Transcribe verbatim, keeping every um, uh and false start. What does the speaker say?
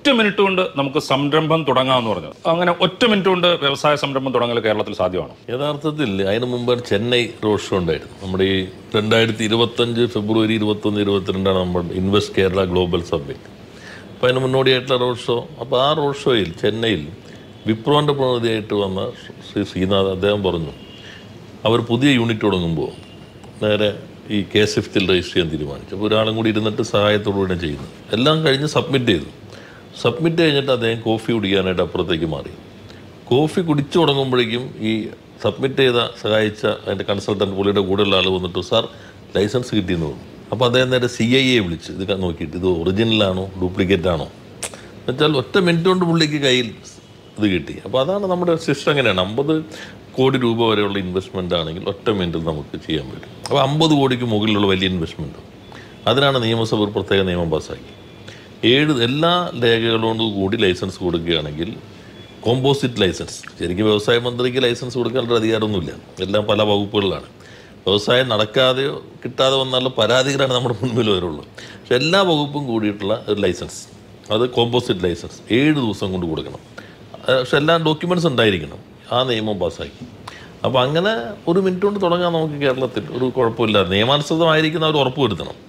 Minute കൊണ്ട് നമുക്ക് സംരംഭം തുടങ്ങാമെന്ന് പറഞ്ഞു. അങ്ങനെ ഒറ്റ മിനിറ്റ് കൊണ്ട് വ്യവസായ സംരംഭം തുടങ്ങൽ കേരളത്തിൽ സാധ്യമാണോ? യഥാർത്ഥത്തിൽ അതിന് മുമ്പ് ചെന്നൈ റോഡ് ഷോ ഉണ്ടായിരുന്നു. നമ്മുടെ ഈ രണ്ടായിരത്തി ഇരുപത്തഞ്ച് ഫെബ്രുവരി ഇരുപത്തൊന്ന് ഇരുപത്തിരണ്ടാണ് നമ്മൾ ഇൻവെസ്റ്റ് കേരള ഗ്ലോബൽ സബ്മിറ്റ്. അപ്പോൾ അതിന് മുന്നോടിയായിട്ടുള്ള റോഡ് ഷോ. അപ്പോൾ ആ റോഡ് ഷോയിൽ ചെന്നൈയിൽ വിപ്രോൻ്റെ പ്രതിനിധിയായിട്ട് വന്ന ശ്രീ ശ്രീനാഥ് അദ്ദേഹം പറഞ്ഞു, അവർ പുതിയ യൂണിറ്റ് തുടങ്ങുമ്പോൾ നേരെ ഈ കെ സ്വിഫ്റ്റിൽ രജിസ്റ്റർ ചെയ്യാൻ തീരുമാനിച്ചു. അപ്പോൾ ഒരാളും കൂടി ഇരുന്നിട്ട് സഹായത്തോടുകൂടെ ചെയ്യുന്നത്. എല്ലാം കഴിഞ്ഞ് സബ്മിറ്റ് ചെയ്തു. സബ്മിറ്റ് കഴിഞ്ഞിട്ട് അദ്ദേഹം കോഫി കുടിക്കാനായിട്ട് അപ്പുറത്തേക്ക് മാറി. കോഫി കുടിച്ചു തുടങ്ങുമ്പോഴേക്കും ഈ സബ്മിറ്റ് ചെയ്ത സഹായിച്ച അതിൻ്റെ കൺസൾട്ടൻറ്റ് പുള്ളിയുടെ കൂടെയുള്ള ആൾ വന്നിട്ട്, സാർ ലൈസൻസ് കിട്ടിയെന്ന് പറഞ്ഞു. അപ്പോൾ അദ്ദേഹം നേരെ സി ഐ എ വിളിച്ച് ഇത് നോക്കിയിട്ട് ഇത് ഒറിജിനലാണോ ഡ്യൂപ്ലിക്കേറ്റ് ആണോ എന്നുവെച്ചാൽ ഒറ്റ മിനിറ്റ് കൊണ്ട് പുള്ളിക്ക് കയ്യിൽ ഇത് കിട്ടി. അപ്പോൾ അതാണ് നമ്മുടെ സിസ്റ്റം. എങ്ങനെയാണ് അമ്പത് കോടി രൂപ വരെയുള്ള ഇൻവെസ്റ്റ്മെൻ്റ് ആണെങ്കിൽ ഒറ്റ മിനിറ്റിൽ നമുക്ക് ചെയ്യാൻ പറ്റും. അപ്പോൾ അമ്പത് കോടിക്ക് മുകളിലുള്ള വലിയ ഇൻവെസ്റ്റ്മെൻറ്റ്, അതിനാണ് നിയമസഭ ഒരു പ്രത്യേക നിയമം പാസ്സാക്കി. ഏഴ് എല്ലാ രേഖകളോട് കൂടി ലൈസൻസ് കൊടുക്കുകയാണെങ്കിൽ കോമ്പോസിറ്റ് ലൈസൻസ്, ശരിക്കും വ്യവസായ മന്ത്രിക്ക് ലൈസൻസ് കൊടുക്കാനുള്ള അധികാരമൊന്നുമില്ല, എല്ലാം പല വകുപ്പുകളിലാണ്. വ്യവസായം നടക്കാതെയോ കിട്ടാതെ വന്നുള്ള പരാതികളാണ് നമ്മുടെ മുൻപിൽ വരുള്ളൂ. പക്ഷെ എല്ലാ വകുപ്പും കൂടിയിട്ടുള്ള ഒരു ലൈസൻസ്, അത് കോമ്പോസിറ്റ് ലൈസൻസ് ഏഴ് ദിവസം കൊണ്ട് കൊടുക്കണം. പക്ഷെ എല്ലാ ഡോക്യുമെൻറ്റ്സ് ഉണ്ടായിരിക്കണം. ആ നിയമം പാസ്സാക്കി. അപ്പോൾ അങ്ങനെ ഒരു മിനിറ്റ് കൊണ്ട് തുടങ്ങാൻ നമുക്ക് കേരളത്തിൽ ഒരു കുഴപ്പമില്ല. നിയമാനുസൃതമായിരിക്കുന്ന അവർ ഉറപ്പ് വരുത്തണം.